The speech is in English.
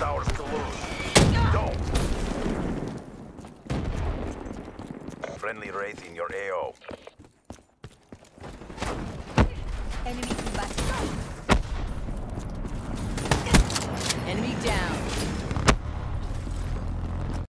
ours to lose. Go! Friendly Wraith in your AO. Enemy combat.